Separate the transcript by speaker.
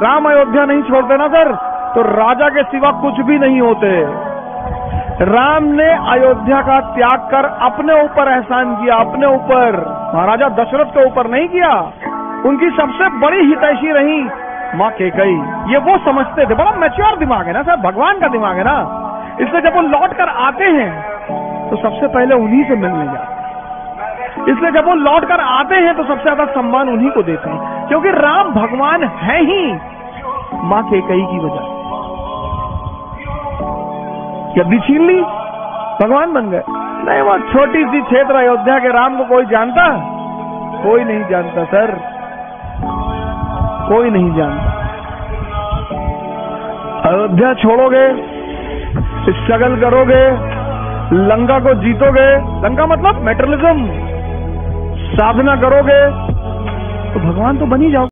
Speaker 1: राम अयोध्या नहीं छोड़ते ना सर, तो राजा के सिवा कुछ भी नहीं होते। राम ने अयोध्या का त्याग कर अपने ऊपर एहसान किया, अपने ऊपर, महाराजा दशरथ के ऊपर नहीं किया। उनकी सबसे बड़ी हितैषी रही माँ कैकेयी। ये वो समझते थे, बड़ा मैच्योर दिमाग है ना सर, भगवान का दिमाग है ना। इसलिए जब वो लौट कर आते हैं तो सबसे पहले उन्हीं से मिलने जाते। इसलिए जब वो लौट कर आते हैं तो सबसे ज्यादा सम्मान उन्हीं को देते हैं, क्योंकि राम भगवान है ही माँ कैकेयी की वजह। गद्दी छीन ली, भगवान बन गए। नहीं, वो छोटी सी क्षेत्र अयोध्या के राम को कोई जानता? कोई नहीं जानता सर, कोई नहीं जानता। अयोध्या छोड़ोगे, स्ट्रगल करोगे, लंका को जीतोगे, लंका मतलब मेटेरियलिज्म, साधना करोगे तो भगवान तो बन ही जाओगे।